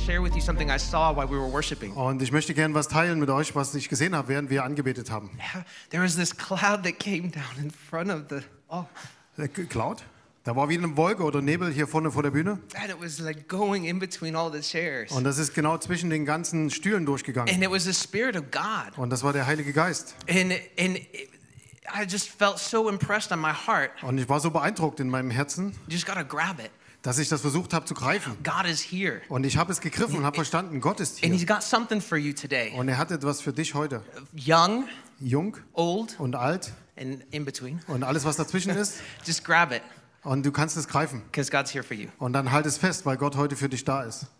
share with you something I saw while we were worshiping. Und ich möchte gerne was teilen mit euch, was ich gesehen habe, während wir angebetet haben. There was this cloud that came down in front of the Cloud? Da war wie eine Wolke oder Nebel hier vorne vor der Bühne. and it was like going in between all the chairs. Und das ist genau zwischen den ganzen Stühlen durchgegangen. And it was the Spirit of God. Und das war der Heilige Geist. And I just felt so impressed on my heart. Und ich war so beeindruckt in meinem Herzen, You just gotta grab it. dass ich das versucht habe zu greifen. God is here. Und ich habe es gegriffen und habe verstanden, Gott ist And hier. He's got something for you today. Und er hat etwas für dich heute. Young, Jung old, und alt and in between. und alles, was dazwischen ist. Just grab it, Und du kannst es greifen. because God's here for you. Und dann halt es fest, weil Gott heute für dich da ist.